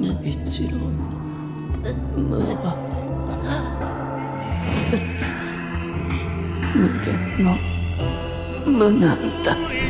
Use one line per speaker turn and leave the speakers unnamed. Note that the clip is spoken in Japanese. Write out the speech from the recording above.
一郎の無は無限の無なんだ。